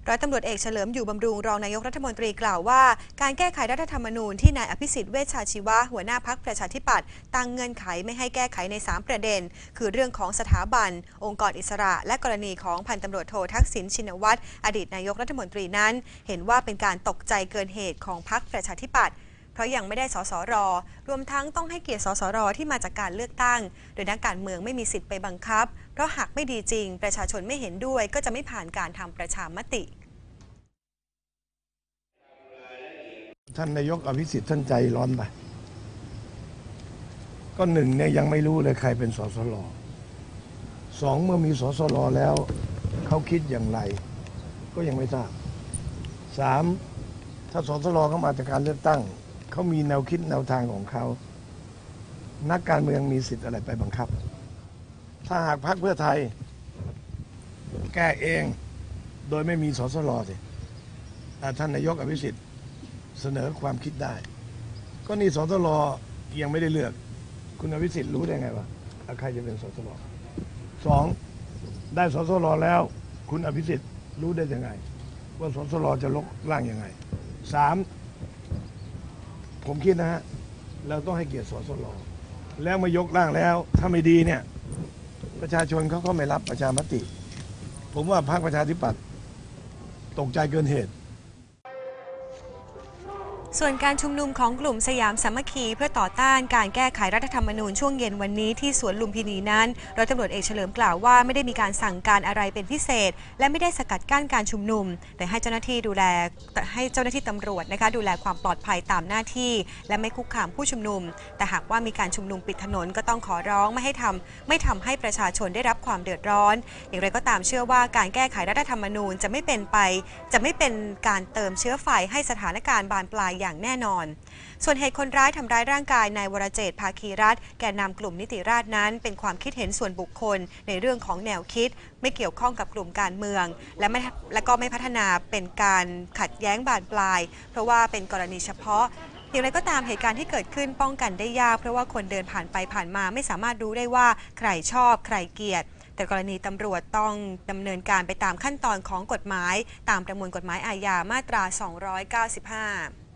ร้อยตำรวจเอกเฉลิมอยู่บำรุงรองนายกรัฐมนตรีกล่าวว่าการแก้ไขรัฐธรรมนูญที่นายอภิสิทธิ์เวชชาชีวะหัวหน้าพรรคประชาธิปัตย์ตั้งเงื่อนไขไม่ให้แก้ไขใน3ประเด็นคือเรื่องของสถาบันองค์กรอิสระและกรณีของพันตำรวจโททักษิณชินวัตรอดีตนายกรัฐมนตรีนั้นเห็นว่าเป็นการตกใจเกินเหตุของพรรคประชาธิปัตย์เพราะยังไม่ได้สสร.รวมทั้งต้องให้เกียรติสสร.ที่มาจากการเลือกตั้งโดยนักการเมืองไม่มีสิทธิ์ไปบังคับเพราะหากไม่ดีจริงประชาชนไม่เห็นด้วยก็จะไม่ผ่านการทำประชามติท่านนายกอภิสิทธิ์ท่านใจร้อนไปก็หนึ่งเนี่ยยังไม่รู้เลยใครเป็นสสร.สองเมื่อมีสสร.แล้วเขาคิดอย่างไรก็ยังไม่ทราบสามถ้าสสร.เขามาจากการเลือกตั้งเขามีแนวคิดแนวทางของเขานักการเมืองมีสิทธิ์อะไรไปบังคับถ้าหากพรรคเพื่อไทยแก้เองโดยไม่มีสสร.สิท่านนายกอภิสิทธิ์เสนอความคิดได้ก็นี่สสร.ยังไม่ได้เลือกคุณอภิสิทธิ์รู้ได้ไงวะใครจะเป็นสสร.สองได้สสร.แล้วคุณอภิสิทธิ์รู้ได้ยังไงว่าสสร.จะลกร่างยังไงสามผมคิดนะฮะเราต้องให้เกียรติสสร.แล้วมายกร่างแล้วถ้าไม่ดีเนี่ยประชาชนเขาก็ไม่รับประชามติผมว่าพรรคประชาธิปัตย์ตกใจเกินเหตุส่วนการชุมนุมของกลุ่มสยามสามัคคีเพื่อต่อต้านการแก้ไขรัฐธรรมนูญช่วงเย็นวันนี้ที่สวนลุมพินีนั้นร้อยตำรวจเอกเฉลิมกล่าวว่าไม่ได้มีการสั่งการอะไรเป็นพิเศษและไม่ได้สกัดกั้นการชุมนุมแต่ให้เจ้าหน้าที่ตำรวจนะคะดูแลความปลอดภัยตามหน้าที่และไม่คุกคามผู้ชุมนุมแต่หากว่ามีการชุมนุมปิดถนนก็ต้องขอร้องไม่ทำให้ประชาชนได้รับความเดือดร้อนอย่างไรก็ตามเชื่อว่าการแก้ไขรัฐธรรมนูญจะไม่เป็นการเติมเชื้อไฟให้สถานการณ์บานปลายอย่างแน่นอนส่วนเหตุคนร้ายทำร้ายร่างกายนายวรเจตน์ภาคีรัตน์แกนนำกลุ่มนิติราษฎร์นั้นเป็นความคิดเห็นส่วนบุคคลในเรื่องของแนวคิดไม่เกี่ยวข้องกับกลุ่มการเมืองและก็ไม่พัฒนาเป็นการขัดแย้งบานปลายเพราะว่าเป็นกรณีเฉพาะอย่างไรก็ตามเหตุการณ์ที่เกิดขึ้นป้องกันได้ยากเพราะว่าคนเดินผ่านไปผ่านมาไม่สามารถรู้ได้ว่าใครชอบใครเกลียดแต่กรณีตำรวจต้องดำเนินการไปตามขั้นตอนของกฎหมายตามประมวลกฎหมายอาญามาตรา 295